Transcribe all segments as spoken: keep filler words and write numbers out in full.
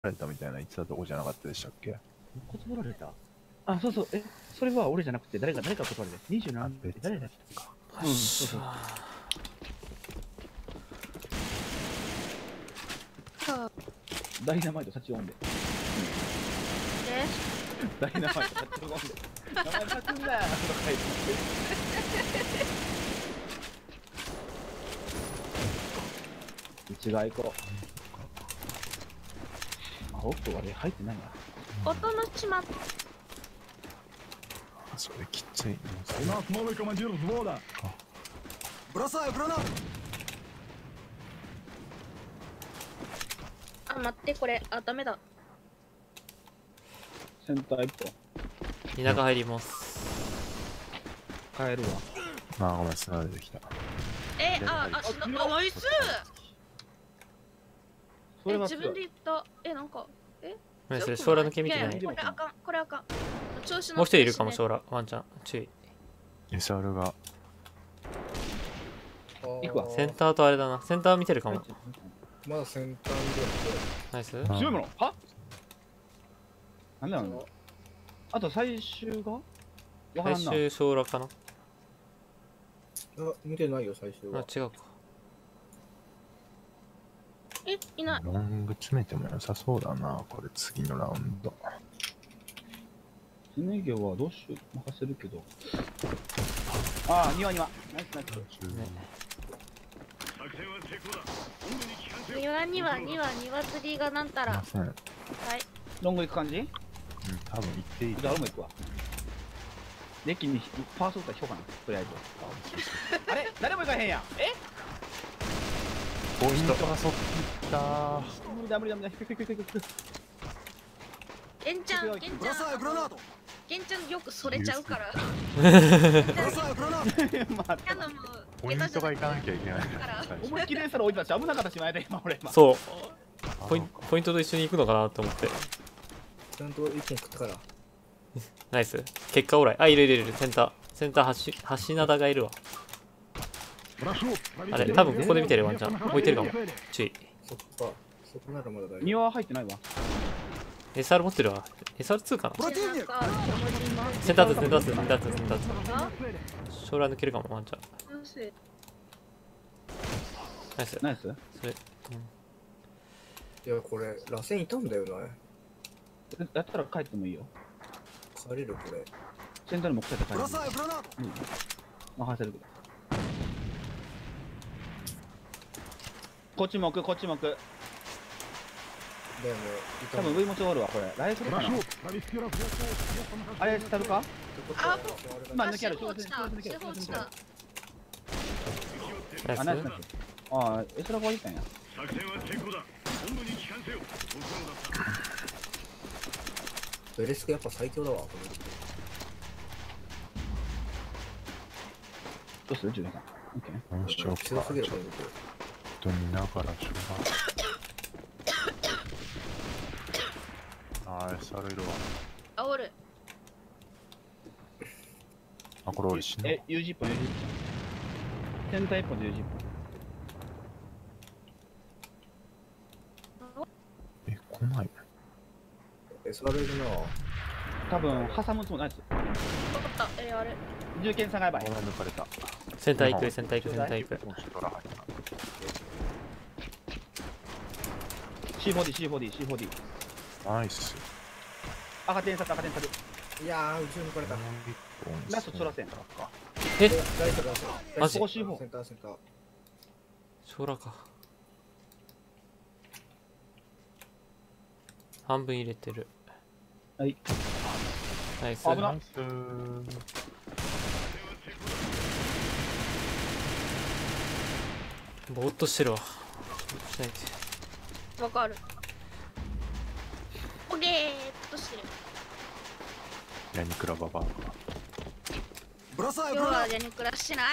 られたみたいな言ってたとこじゃなかったでしたっけ？ 断られた。あ、そうそう、え、それは俺じゃなくて、誰か、誰か断られて。にじゅうななって誰だっけか。うん、そうそう。ダイナマイト立ち読んで。 えダイナマイト立ち読んで。名前書くんだよとか書いて内側行こう。あ、奥はね、入ってないな。 音のちま。 それきつい。 У нас новый командир взвода. Бросаю гранату. あ、待って、これ、あ、ダメだ。 センター一本。 田舎入ります。 帰るわ。 まあごめん、砂出てきた。 え、あ、あ、しな、あ、ナイス。え、 それは自分で言った。え、なんか、え。 何それ、将来の毛見てない。 いやいやこれあかん、これあかん。調子の。 もう一人いるかも、将来、ワンちゃん、注意。 エスアール が。 行くわ。 センターとあれだな、センター見てるかも。 まだセンターにナイス。 強いものはなんだろうな。あと最終がわからんな。 最終将来かな。 あ、見てないよ、最終あ、 は。 違うか。 え、いない。 ロング詰めても良さそうだな、これ次のラウンド。 スネギョはどうしよう、任せるけど。ああ、庭庭。ナイスナイス。 庭には庭庭釣りがなんたら。 すいません。 はい。 ロング行く感じ？ うん、多分行っていい。 じゃあ俺も行くわ。デッキにファースト打ったら引こうかな、とりあえず。あれ誰も行かへんやん。えポイントがそっきたー。 無理だ無理だ無理だ。引く引く引く引く。 ゲンちゃん、ゲンちゃん。 Бросаю гранату. ゲンちゃんよくそれちゃうから。 Бросаю гранату. まあ、 キャノム。 ポイントがいかなきゃいけない。 思いっきりそれ置いてたし危なかったしまえで今俺今。 そう。ポインポイントと一緒に行くのかなと思って。 ちゃんと一本食ったから。 ナイス。結果オーライ。あ、いるいるいる。センター。センター橋、橋灘がいるわ。あれ、多分ここで見てるワンちゃん。置いてるかも。注意。 そっか。そこならまだ大丈夫。 庭は入ってないわ。 エスアール 持ってるわ。エスアールツー かな。 Противник. センターツー、センターツー、センターツー、センターツー。将来抜けるかも、ワンちゃん。ナイス。 ナイス。 それ、 いや、これ、螺旋いたんだよな。 やったら帰ってもいいよ。 帰れる、これ。 センターにも来てたから。 Бросаю гранату. 任せるけど。こっちも置く、こっちも置く。 だよね。いた多分上も通るわ、これ。ライフルかな。 Прошу провести разведку. あれ、下るかあ、 まあ、抜けある。 四方落ちた。四方落ちた。 あ、 ナイス。 ナイスナイス。ああ、エスラがいったんや。 ベレスクやっぱ最強だわ。こどうするジュリーさん。オッケー。 どうしようか。 強すぎる、 ちょっこれ。 と見ながらしょうが。あー、エスアール いるわ。 あ、おる。 あ、これ俺死ぬわ。 え、ユージー 本、ユージー 本。センター一本でユージー本。 え、来ないの？ エスアール いるな。 多分、挟むつもりないです。 わかった。え、あれ。 銃剣さがやばい。 これ抜かれた。 センター行く、センター行く、センター行く。 もう一ドラ入った。 シーフォーディー、シーフォーディー、シーフォーディー。 ナイス。 赤点差赤点差。 いやー、後ろに抜かれた。 ラストそらせん。 え、 ライト、ライト。 マジここ シーフォー。センター、センター。 将来か。半分入れてる。 はい。 ナイス。 危なナイスー。 ぼーっとしてるわ。しないで。 わかる。オッケーっとしてる。 ヤニクラババア。 Бросаю 今日は гранату. ヤニクラしない。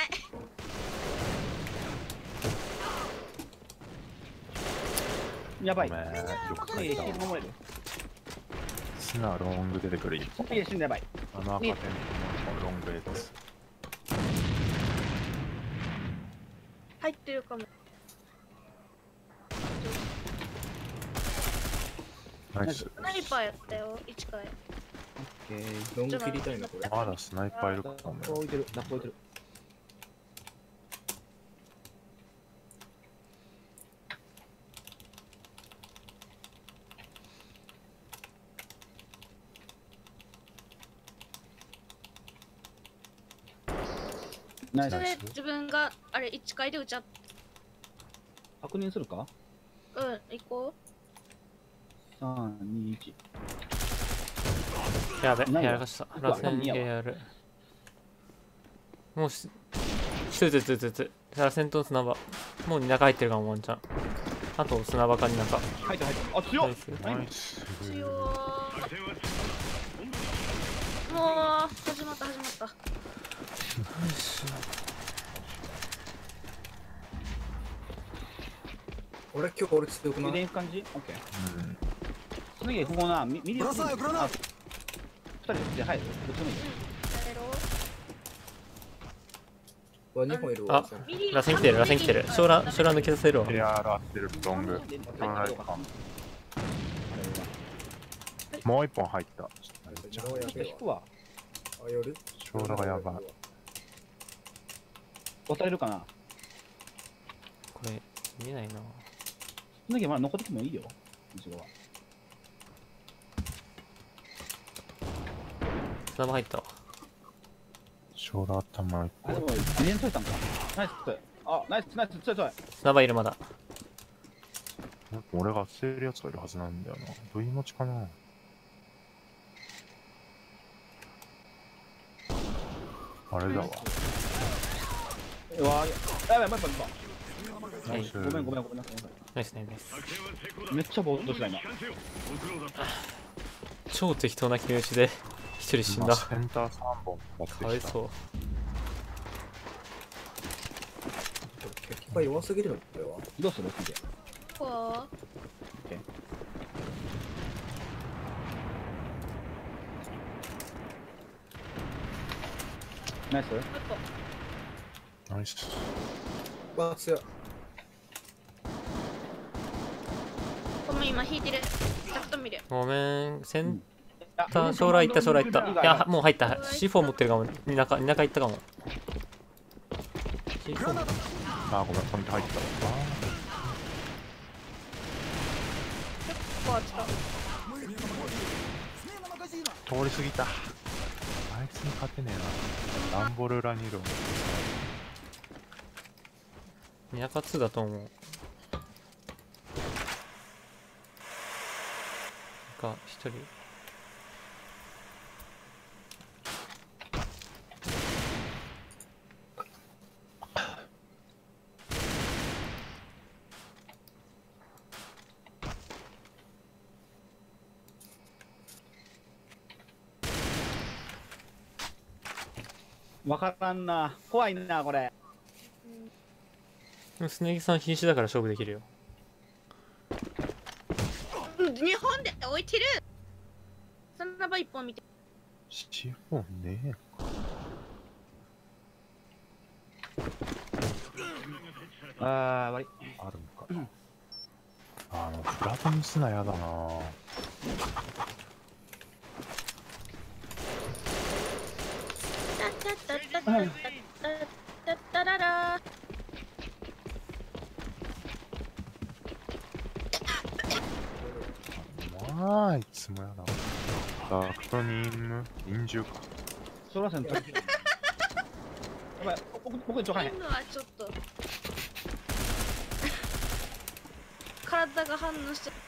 やばい。 ごめん、よくいい、 書いたわ引き。守れる。 砂ロング出てくる一歩。 いい、死んでやばい。 あの赤点のロングエース。 入ってるかも。 ナイス。 スナイパーやったよ、一回。 オッケー。 ロング切りたいな、これ。 まだスナイパーいるかもよ。 ラップ置いてる、ラップ置いてる。ナイスそ。れ自分があれ一階で撃ちゃっ確認するか？ うん行こさん、に、いち。 やべ、 ないよやらかした。螺旋エーアール。もうし、一人ずつずつ。螺旋と砂場。もう中入ってるかも、ワンちゃん。あと砂場かに中。 入ってる入ってる。あ、強っナイス。 ナイス。 う。強ー。もう始まった始まった。 俺今日俺強くな見てい？ いく感じ？オッケー。 うん。 次、ここな、み、み、み、 ブラサーよブラサーあ二人で入る？どっちでもいいよ。 やろう。 わ、にほんいるわ。 あ螺旋来てる、螺旋来てる。ショーラ、ショーラ抜けさせるわ。 エアール合ってる、ロング。 入ったトライどうかか。もう一本入った。ちょっとちょっとやちょっとべえわ。 引くわ。 あ、夜ショーラがやばい。 渡れるかな？ これ、見えないな。 その時まだ残ってきてもいいよ。後ろは。 砂場入ったわ。 ショーラ頭一あ、で個。 も、にねん取れたんか。ナイス。あ、ナイス、ナイス、強い強い。 砂場いるまだ。 俺が捨てるやつがいるはずなんだよな。どういう持ちかな。あれだわ。 うわー、やばい、やばい、やばい、やばい。 はいナイス。 ごめん、ごめん、ごめんなさい。 ナイスナイスナイス。 めっちゃぼーっとした今。 超適当な決め打ちで一人死ん今だ。 センターさんぼん持ってきた。 かわいそう。 敵が弱すぎるのこれは。 どうする次。 こオッケー。ナイス。 う。もう一ナイス。 わ、強い。 個。ごめん今引いてる。タクト見る。 ごめん、センあター、将来行った、将来行った。いや、もう入った。シーフォー持ってるかも。に中、に中行ったかも。シーフォー。 あ、ごめん、ポイント入ったわ。 こう来た。 通り過ぎた。あいつに勝てねえな。ダンボール裏にいる。 に中ツーだと思う。が、一人。 わからんな。怖いな、これ。 でもスネギさん瀕死だから勝負できるよ。 うん日本で置いてる。そんな場一本見て。 シフォンねえあー、終わり。 あるのか。あの、フラトにすなやだな。 タタタタタタタタララ。 まあ、いつもやだ。ダクトニンム、忍獣か。 ソラセント。やばい、僕、僕一応入へん。 今はちょっと体が反応して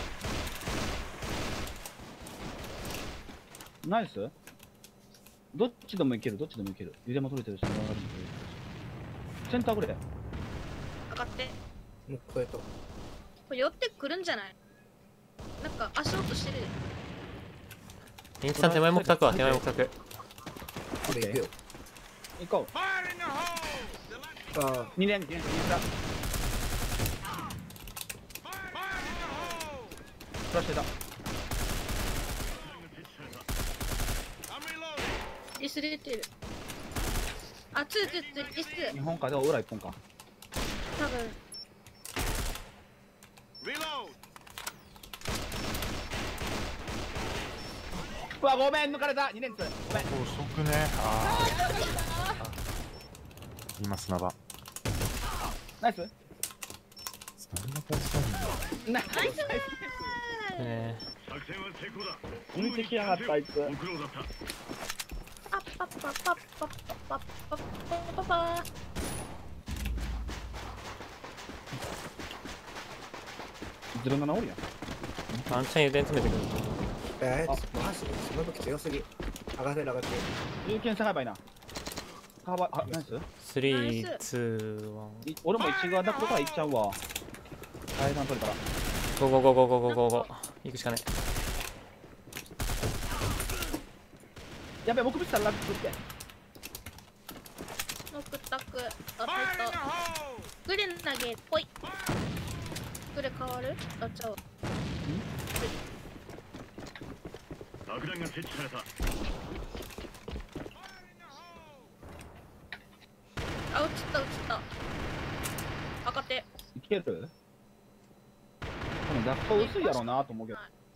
ナイス。どっちでもいける、どっちでもいける。揺れも取れてるし、曲がりも取れてるし。センターぐらい。 上がって。 もう超えた。 これ寄ってくるんじゃない？なんか足音してる。 インキさん手前目託は手前目託。 これ行くよ。 行こう。 あにねん、にねん、にねんだ。フラッシュだ。 ディス出てる。あ、ツーツーツーディス日本か、でも裏一本か。 多分。 うわ、ごめん、抜かれた。に連つ。ごめん。 遅くね。ああ。今砂場。 ナイス。 そんな顔したんだ。 ナイス。ナイス。 ね抜いてきやがった、あいつ。 パッパッパッパッパッパッパッパッパッパッパゼロななおるやん。 ワンチャン油田詰めてくる。 えー、マジその時強すぎ。上がってる上がってる。 有権差がやばいな。幅、あ、ナイス。 スリー、ツー、ワン。 い俺も一側ダクトから行っちゃうわ。階段取れたら。 ゴーゴーゴーゴーゴーゴーゴーゴー。行くしかない。 やべえ、木口したらラックって。 ノックタック。あ、入った。グレ投げ、ぽい。グレ変わる？あ、ちゃう。 爆弾が設置された。 あ、落ちた落ちた。赤手。 いける？多分ダクト薄いやろうなと思うけど。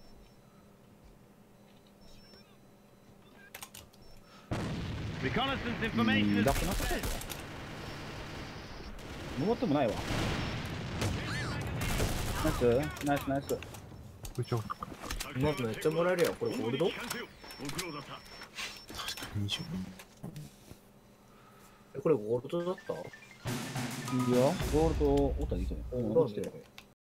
うん、ダクトなさそうだよ。登ってもないわ。ナイス、ナイス、ナイス。 部長。 まずめっちゃもらえるよ。これゴールド？ 確かににじゅう。 えこれゴールドだった？ いいよ、ゴールド、おったらいいじゃん。 ゴールドだね。